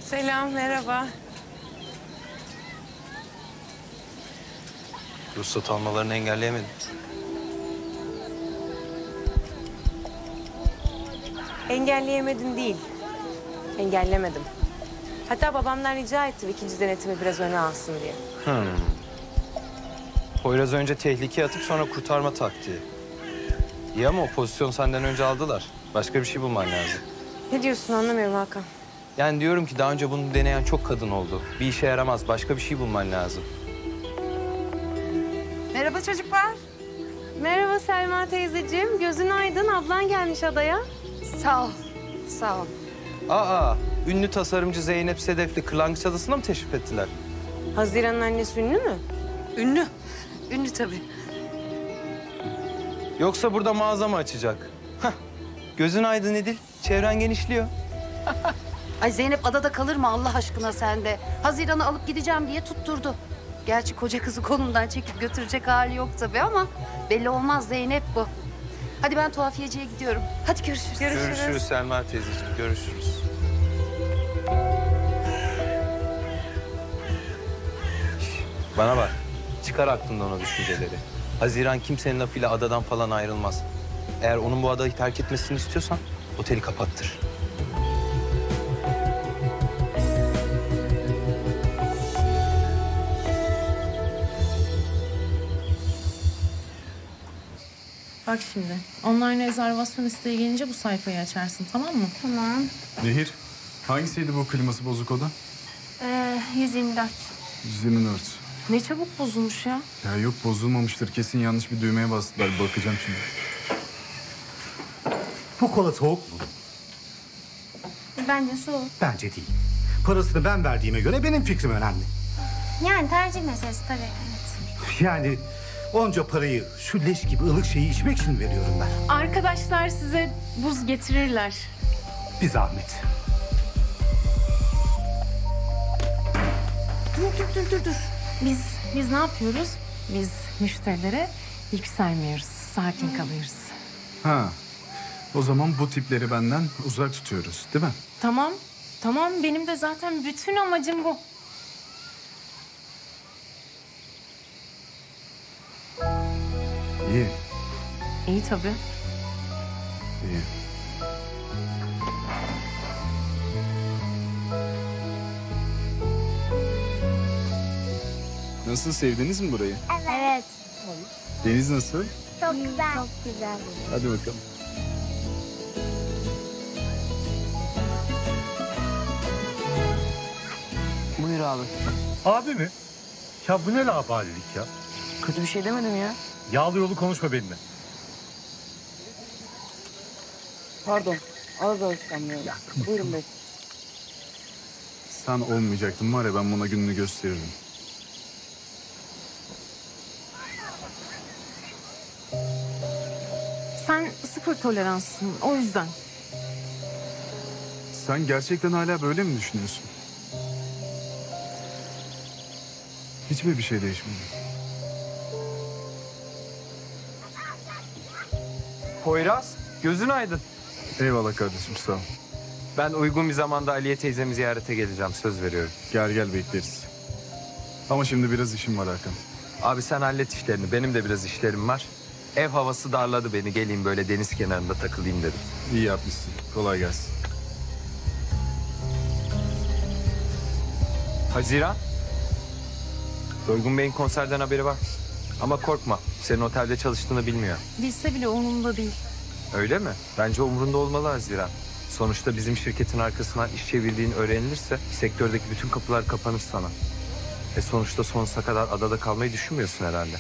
Selam, merhaba. Ruhsat almalarını engelleyemedim. Engelleyemedin değil, engellemedim. Hatta babamdan rica ettim ikinci denetimi biraz öne alsın diye. Poyraz önce tehlikeye atıp sonra kurtarma taktiği. İyi ama o pozisyon senden önce aldılar. Başka bir şey bulman lazım. Ne diyorsun anlamıyorum Hakan. Yani diyorum ki daha önce bunu deneyen çok kadın oldu. Bir işe yaramaz. Başka bir şey bulman lazım. Merhaba çocuklar. Merhaba Selma teyzeciğim, gözün aydın. Ablan gelmiş adaya. Sağ ol. Sağ ol. Aa, ünlü tasarımcı Zeynep Sedef'li Kırlangıç Adası'na mı teşrif ettiler? Haziran'ın annesi ünlü mü? Ünlü. Ünlü tabii. Yoksa burada mağaza mı açacak? Hah, gözün aydın Edil. Çevren genişliyor. Ay Zeynep adada kalır mı Allah aşkına sende? Haziran'ı alıp gideceğim diye tutturdu. Gerçi koca kızı kolundan çekip götürecek hali yok tabii ama belli olmaz Zeynep bu. Hadi ben tuhafiyeciye gidiyorum. Hadi görüşürüz. Görüşürüz Selma teyzeciğim, görüşürüz. Şş, bana bak, çıkar aklından o düşünceleri. Haziran kimsenin lafıyla adadan falan ayrılmaz. Eğer onun bu adayı terk etmesini istiyorsan oteli kapattır. Bak şimdi, online rezervasyon isteği gelince bu sayfayı açarsın, tamam mı? Tamam. Nehir, hangisiydi bu kliması bozuk oda? 124. 124. Ne çabuk bozulmuş ya. Ya yok bozulmamıştır. Kesin yanlış bir düğmeye bastılar. Bakacağım şimdi. Bu kola soğuk mu? Bence soğuk. Bence değil. Parasını ben verdiğime göre benim fikrim önemli. Yani tercih meselesi tabii. Evet. Yani onca parayı şu leş gibi ılık şeyi içmek için veriyorum ben. Arkadaşlar size buz getirirler. Bir zahmet. Dur. Biz ne yapıyoruz? Biz müşterilere yükselmiyoruz, sakin kalıyoruz. Ha, o zaman bu tipleri benden uzak tutuyoruz, değil mi? Tamam. Benim de zaten bütün amacım bu. İyi, İyi tabii. iyi. Nasıl, sevdiniz mi burayı? Evet. Deniz nasıl? Çok güzel. Çok güzel. Hadi bakalım. Buyur abi. Abi mi? Ya bu ne labalilik ya? Kötü bir şey demedim ya. Yağlı yolu konuşma benimle. Pardon, ağız alışkanlığı. Buyurun bey. Sen olmayacaktın var ya, ben buna gününü gösteririm. Sen sıfır toleranssın, o yüzden. Sen gerçekten hala böyle mi düşünüyorsun? Hiç mi bir şey değişmedi? Poyraz, gözün aydın. Eyvallah kardeşim, sağ ol. Ben uygun bir zamanda Aliye teyzemi ziyarete geleceğim, söz veriyorum. Gel bekleriz. Ama şimdi biraz işim var Hakan. Abi sen hallet işlerini, benim de biraz işlerim var. Ev havası darladı beni, geleyim böyle deniz kenarında takılayım dedim. İyi yapmışsın. Kolay gelsin. Haziran. Doygun Bey'in konserden haberi var. Ama korkma, senin otelde çalıştığını bilmiyor. Bilse bile umurumda değil. Öyle mi? Bence umurunda olmalı Haziran. Sonuçta bizim şirketin arkasından iş çevirdiğin öğrenilirse sektördeki bütün kapılar kapanır sana. Sonuçta sonsuza kadar adada kalmayı düşünmüyorsun herhalde.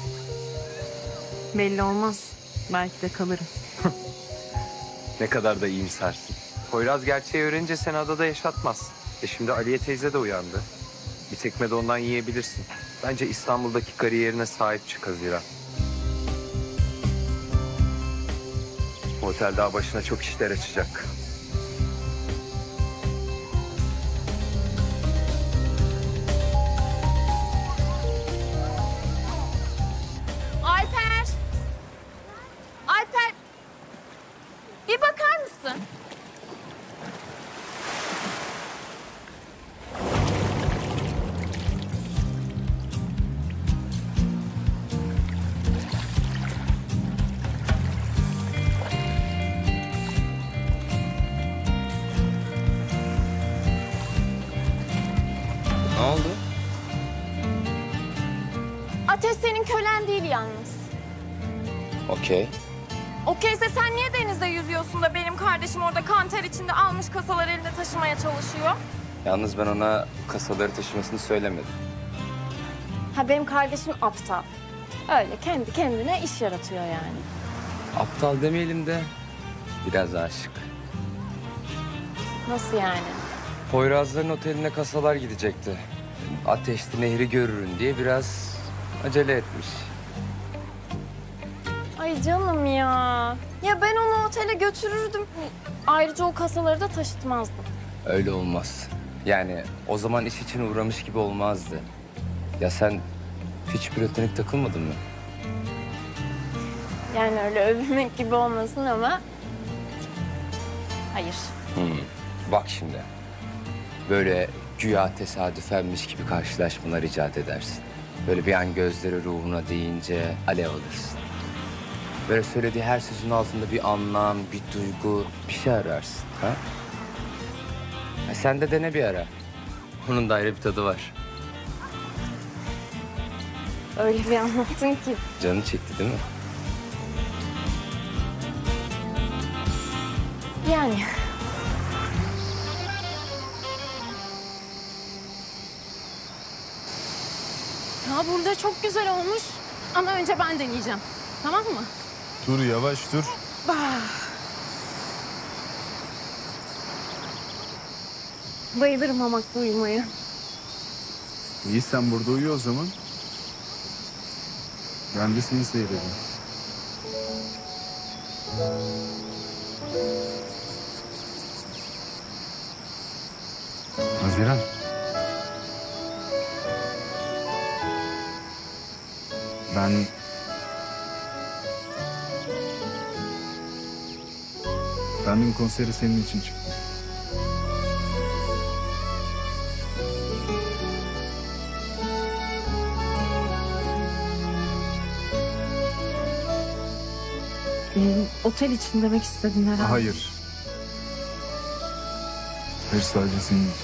Belli olmaz. Belki de kalırım. Ne kadar da iyimsersin. Poyraz gerçeği öğrenince seni adada yaşatmaz. Şimdi Aliye teyze de uyandı. Bir tekme de ondan yiyebilirsin. Bence İstanbul'daki kariyerine sahip çık Haziran. Bu otel daha başına çok işler açacak. Alper! Bir bakar mısın? Ne oldu? Ateş senin kölen değil yalnız. Okey. Okeyse sen niye denizde yüzüyorsun da benim kardeşim orada kanter içinde almış kasaları elinde taşımaya çalışıyor? Yalnız ben ona kasaları taşımasını söylemedim. Ha benim kardeşim aptal. Öyle kendi kendine iş yaratıyor yani. Aptal demeyelim de biraz aşık. Nasıl yani? Poyrazların oteline kasalar gidecekti. Ateşli nehri görürün diye biraz acele etmiş. Ay canım ya. Ya ben onu otele götürürdüm. Ayrıca o kasaları da taşıtmazdım. Öyle olmaz. Yani o zaman iş için uğramış gibi olmazdı. Ya sen hiç platonik takılmadın mı? Yani öyle övünmek gibi olmasın ama... Hayır. Bak şimdi. Böyle güya tesadüfenmiş gibi karşılaşmalar icat edersin. Böyle bir an gözleri ruhuna deyince alev alırsın. Böyle söylediği her sözün altında bir anlam, bir duygu, bir şey ararsın. Ha? Sen de dene bir ara. Onun da ayrı bir tadı var. Öyle bir anlattın ki. Canı çekti değil mi? Yani. Ya burada çok güzel olmuş. Ama önce ben deneyeceğim. Tamam mı? Dur yavaş dur. Bayılırım hamakta uyumaya. İyi sen burada uyu o zaman. Ben de seni seyredeyim. Haziran. Ben dün konseri senin için çıktım. Otel için demek istedin herhalde. Hayır. Hayır sadece senin için.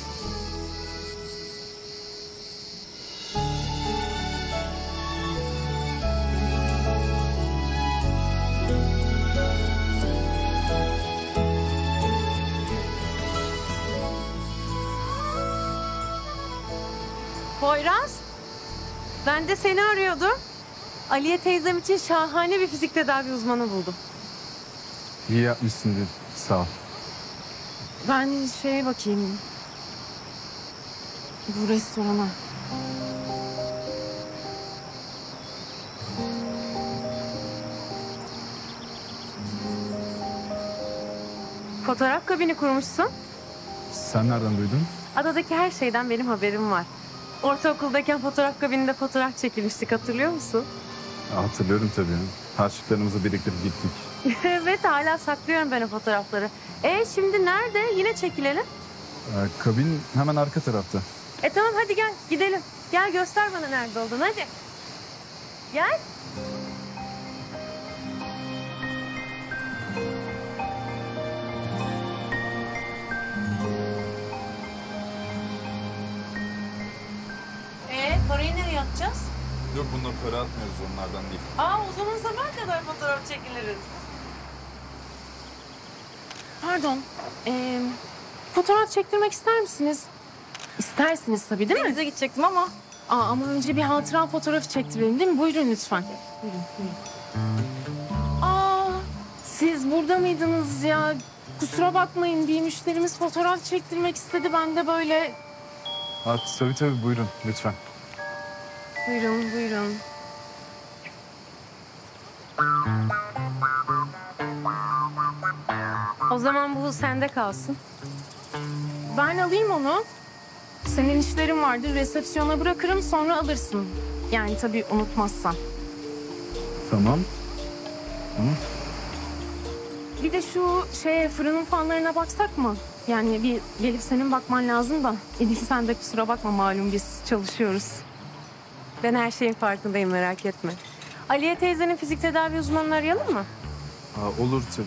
Poyraz, ben de seni arıyordum. Aliye teyzem için şahane bir fizik tedavi uzmanı buldum. İyi yapmışsın dedi. Sağ ol. Ben şeye bakayım. Bu restorana. Fotoğraf kabini kurmuşsun. Sen nereden duydun? Adadaki her şeyden benim haberim var. Ortaokuldayken fotoğraf kabininde fotoğraf çekilmiştik, hatırlıyor musun? Hatırlıyorum tabii. Harçlıklarımızı biriktirip gittik. Evet, hala saklıyorum ben o fotoğrafları. Şimdi nerede? Yine çekilelim. Kabin hemen arka tarafta. Tamam, hadi gel gidelim. Gel göster bana nerede olduğunu, hadi. Gel. Parayı nereye atacağız? Yok bununla para atmıyoruz onlardan değil. O zaman sabah kadar fotoğraf çekiliriz. Pardon. Fotoğraf çektirmek ister misiniz? İstersiniz tabii değil mi? Denize gidecektim ama. Ama önce bir hatıra fotoğrafı çektirelim değil mi? Buyurun lütfen. Buyurun. Siz burada mıydınız ya? Kusura bakmayın, bir müşterimiz fotoğraf çektirmek istedi. Ben de böyle... Tabii buyurun lütfen. Buyurun, buyurun. O zaman bu sende kalsın. Ben alayım onu. Senin işlerin vardır, resepsiyona bırakırım, sonra alırsın. Yani tabii unutmazsan. Tamam. Bir de şu fırının fanlarına baksak mı? Yani bir gelip senin bakman lazım da. Edil sen de kusura bakma, malum biz çalışıyoruz. Ben her şeyin farkındayım, merak etme. Aliye teyzenin fizik tedavi uzmanını arayalım mı? Olur tabii.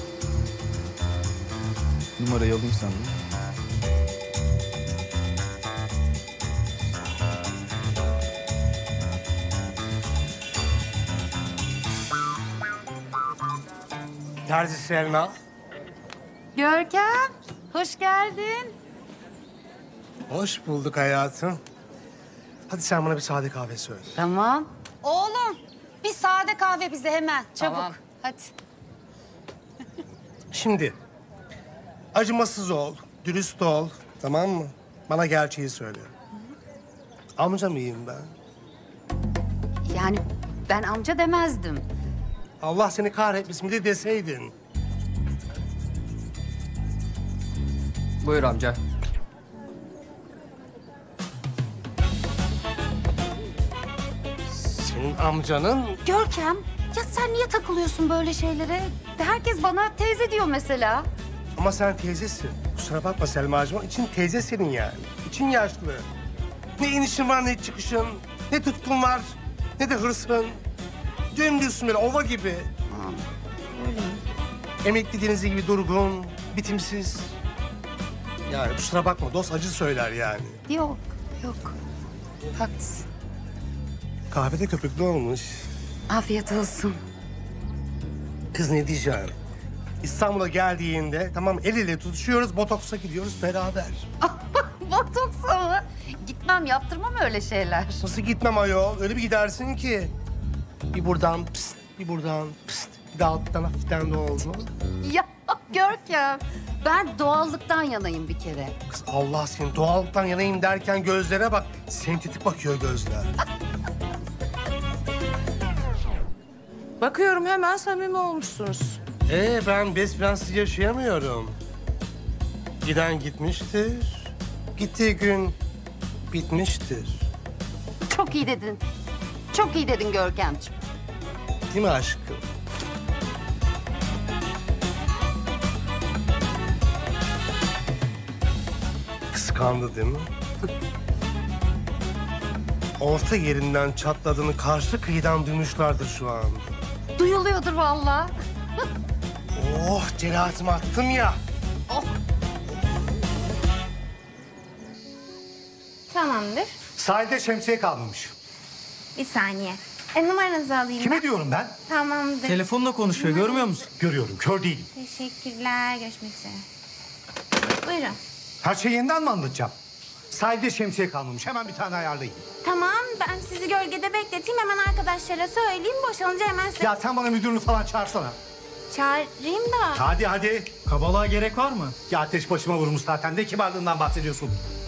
Numarayı alayım senden. Terzi Selma. Görkem, hoş geldin. Hoş bulduk hayatım. Hadi sen bana bir sade kahve söyle. Tamam. Oğlum, bir sade kahve bize hemen. Çabuk. Tamam. Hadi. Şimdi acımasız ol, dürüst ol, tamam mı? Bana gerçeği söyle. Amca mıyım ben? Yani ben amca demezdim. Allah seni kahretmesin bir de deseydin. Buyur amca. Senin amcanın... Görkem, ya sen niye takılıyorsun böyle şeylere? Herkes bana teyze diyor mesela. Ama sen teyzesin. Kusura bakma Selma'cığım. İçin teyze senin yani. İçin yaşlı. Ne inişin var ne çıkışın. Ne tutkun var ne de hırsın. Dümdüzsün böyle ova gibi. Emekli denizi gibi durgun, bitimsiz. Yani kusura bakma dost acı söyler yani. Yok, yok. Haklısın. Kahvede köpüklü olmuş. Afiyet olsun. Kız ne diyeceğim? İstanbul'a geldiğinde tamam el ele tutuşuyoruz, botoksa gidiyoruz beraber. Botoksa mı? Gitmem, yaptırmam öyle şeyler. Nasıl gitmem ayol? Öyle bir gidersin ki. Bir buradan pıst, bir buradan pıst. Bir de alttan hafiften de oldu. Ya Görkem, ben doğallıktan yanayım bir kere. Kız Allah seni doğallıktan yanayım derken gözlere bak. Sentetik bakıyor gözler. Bakıyorum hemen samimi olmuşsunuz. Ben best friends'siz yaşayamıyorum. Giden gitmiştir. Gittiği gün bitmiştir. Çok iyi dedin. Çok iyi dedin Görkemciğim. Değil mi aşkım? Kıskandı değil mi? Orta yerinden çatladığını karşı kıyıdan duymuşlardır şu an. Duyuluyordur vallahi. Oh, cerahatimi attım ya. Oh. Tamamdır. Sahilde şemsiye kalmamış. Bir saniye. Numaranızı alayım Kime ben. diyorum ben? Tamamdır. Telefonla konuşuyor, görmüyor musun? Görüyorum, kör değilim. Teşekkürler. Görüşmek üzere. Buyurun. Her şeyi yeniden mi anlatacağım? Sahilde şemsiye kalmamış. Hemen bir tane ayarlayın. Tamam, ben sizi gölgede bekleteyim. Hemen arkadaşlara söyleyeyim. Boşalınca hemen size Ya sen bana müdürünü falan çağırsana. çağırayım da. Hadi. Kabalığa gerek var mı? Ya ateş başıma vurmuş zaten. Ne kibarlığından bahsediyorsun?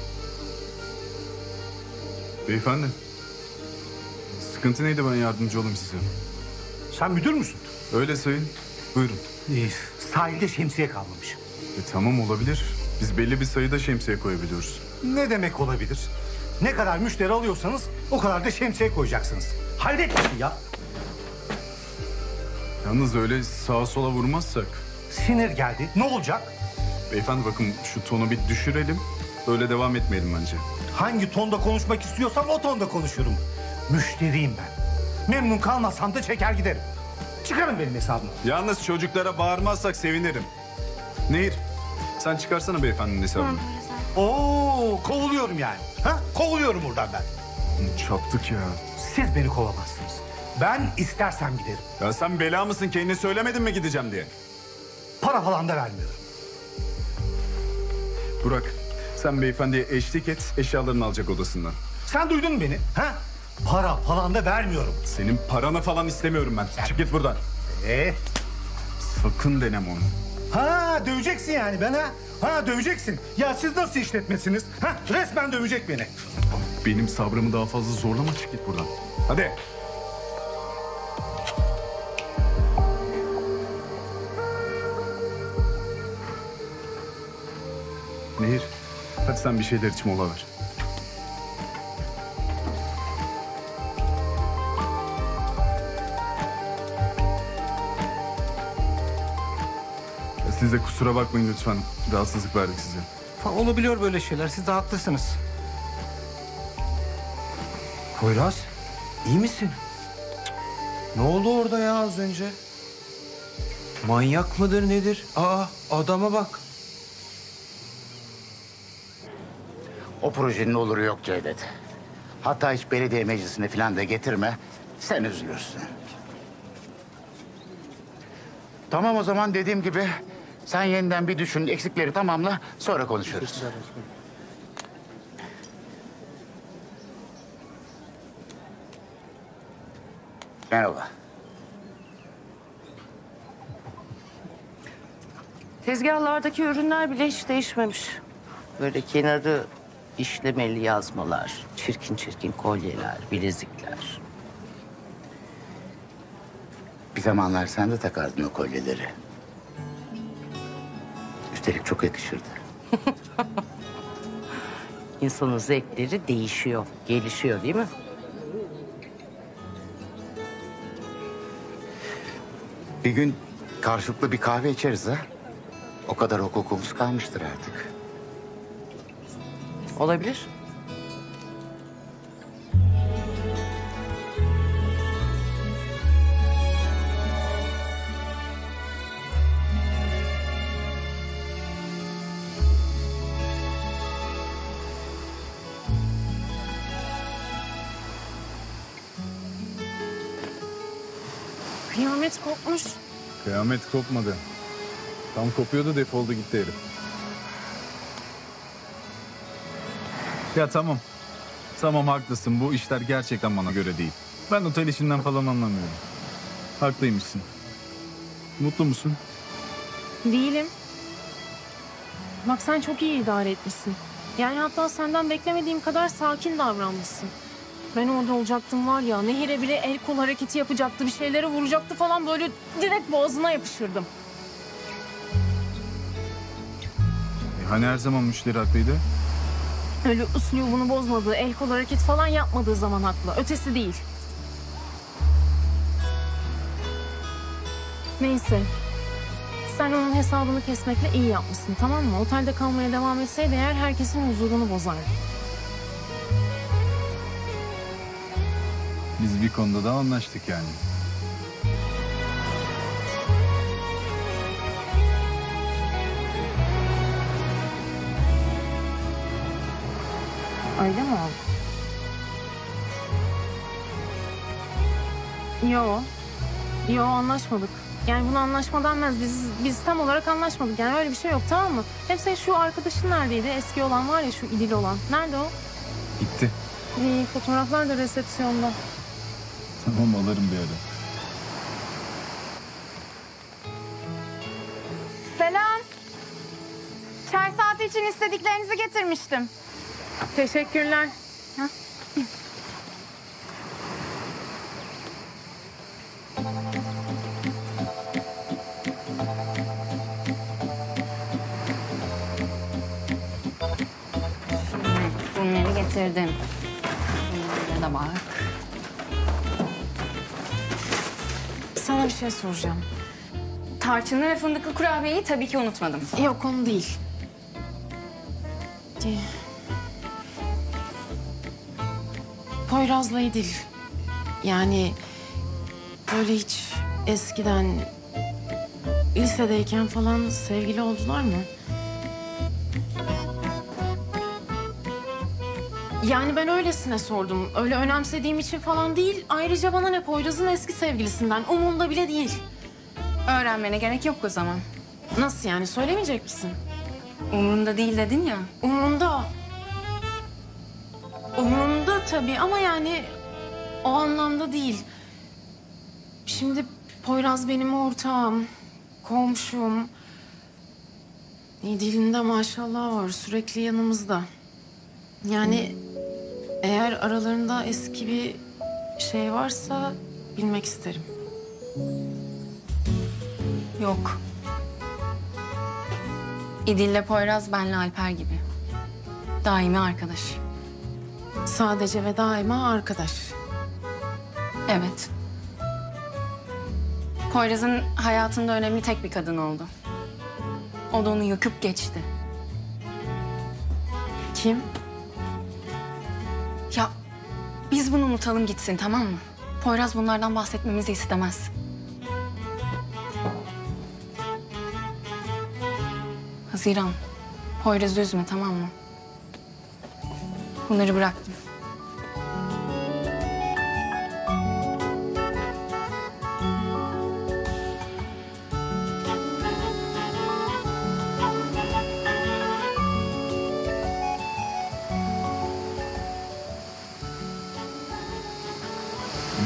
Beyefendi. Sıkıntı neydi, ben yardımcı olayım size. Sen müdür müsün? Öyle sayın. Buyurun. Sahilde şemsiye kalmamış. Tamam, olabilir. Biz belli bir sayıda şemsiye koyabiliyoruz. Ne demek olabilir? Ne kadar müşteri alıyorsanız o kadar da şemsiye koyacaksınız. Hallet ya. Yalnız öyle sağa sola vurmazsak. Sinir geldi. Ne olacak? Beyefendi bakın, şu tonu bir düşürelim. Böyle devam etmeyelim bence. Hangi tonda konuşmak istiyorsam o tonda konuşurum. Müşteriyim ben. Memnun kalmazsam da çeker giderim. Çıkarın benim hesabımı. Yalnız çocuklara bağırmazsak sevinirim. Nehir, sen çıkarsana beyefendinin hesabını. Oo, kovuluyorum yani. Ha? Kovuluyorum buradan ben. Çattık ya. Siz beni kovamazsınız. Ben istersem giderim. Ya sen bela mısın? Kendin söylemedin mi gideceğim diye? Para falan da vermiyorum. Burak, sen beyefendiye eşlik et, eşyalarını alacak odasından. Sen duydun mu beni? Ha? Para falan da vermiyorum. Senin paranı falan istemiyorum ben. Çık git buradan. Sakın deneme onu. Ha, döveceksin yani ben ha? Ha, döveceksin. Ya siz nasıl işletmesiniz? Ha, resmen dövecek beni. Benim sabrımı daha fazla zorlama, çık git buradan. Hadi. Nehir, hadi sen bir şeyler iç, mola ver. Siz de kusura bakmayın lütfen. Rahatsızlık verdik size. Olabiliyor böyle şeyler. Siz de haklısınız. Poyraz, iyi misin? Ne oldu orada ya az önce? Manyak mıdır nedir? Adama bak. O projenin oluru yok Cevdet. Hatta hiç belediye meclisine falan da getirme. Sen üzülürsün. Tamam o zaman dediğim gibi sen yeniden bir düşün, eksikleri tamamla, sonra konuşuruz. Merhaba. Tezgahlardaki ürünler bile hiç değişmemiş. Böyle kenarı işlemeli yazmalar, çirkin çirkin kolyeler, bilezikler. Bir zamanlar sen de takardın o kolyeleri. Üstelik çok yakışırdı. İnsanın zevkleri değişiyor, gelişiyor değil mi? Bir gün karşılıklı bir kahve içeriz ha. O kadar hukukumuz kalmıştır artık. Olabilir. Kıyamet kopmuş. Kıyamet kopmadı. Tam kopuyordu, defoldu gitti herif. Ya tamam. Tamam haklısın. Bu işler gerçekten bana göre değil. Ben otel işinden falan anlamıyorum. Haklıymışsın. Mutlu musun? Değilim. Bak sen çok iyi idare etmişsin. Yani hatta senden beklemediğim kadar sakin davranmışsın. Ben orada olacaktım var ya, Nehir'e bile el kol hareketi yapacaktı, bir şeylere vuracaktı falan, böyle direkt boğazına yapışırdım. Hani her zaman müşteri haklıydı? Öyle üslubunu bozmadığı, el kol hareketi falan yapmadığı zaman haklı. Ötesi değil. Neyse. Sen onun hesabını kesmekle iyi yapmışsın, tamam mı? Otelde kalmaya devam etseydi eğer herkesin huzurunu bozardı. Biz bir konuda da anlaştık yani. Öyle mi oldu? Yo anlaşmadık. Yani bunu anlaşma denmez. Biz tam olarak anlaşmadık. Yani öyle bir şey yok, tamam mı? Hem senin şu arkadaşın neredeydi? Eski olan var ya, şu İdil olan. Nerede o? Gitti. İyi, fotoğraflar da resepsiyonda. Tamam alırım bir ara. Selam. Çay saati için istediklerinizi getirmiştim. Teşekkürler. Bunları getirdim. Bunlara da bak. Sana bir şey soracağım. Tarçınlı ve fındıklı kurabiyeyi tabii ki unutmadım. Yok, onu değil. Poyraz'la İdil. Yani böyle hiç eskiden lisedeyken falan sevgili oldular mı? Yani ben öylesine sordum. Öyle önemsediğim için falan değil. Ayrıca bana ne, Poyraz'ın eski sevgilisinden. Umurumda bile değil. Öğrenmene gerek yok o zaman. Nasıl yani? Söylemeyecek misin? Umurunda değil dedin ya. Umurumda. Umurumda tabii ama yani o anlamda değil. Şimdi Poyraz benim ortağım, komşum. Dilinde maşallah var, sürekli yanımızda. Yani eğer aralarında eski bir şey varsa bilmek isterim. Yok. İdil'le Poyraz benle Alper gibi. Daimi arkadaş. Sadece ve daima arkadaş. Evet. Poyraz'ın hayatında önemli tek bir kadın oldu. O da onu yıkıp geçti. Kim? Ya biz bunu unutalım gitsin, tamam mı? Poyraz bunlardan bahsetmemizi istemez. Haziran, Poyraz'ı üzme, tamam mı? Bunları bıraktım.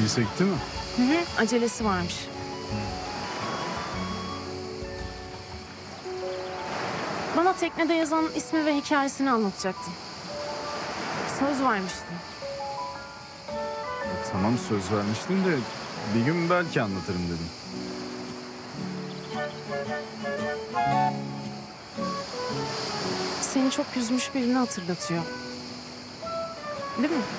Polise gitti mi? Hı hı, acelesi varmış. Bana teknede yazan ismi ve hikayesini anlatacaktın. Söz vermiştin. Tamam söz vermiştim de bir gün belki anlatırım dedim. Seni çok üzmüş birini hatırlatıyor. Değil mi?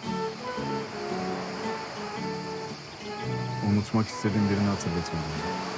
Unutmak istediğim birini hatırlatmadım.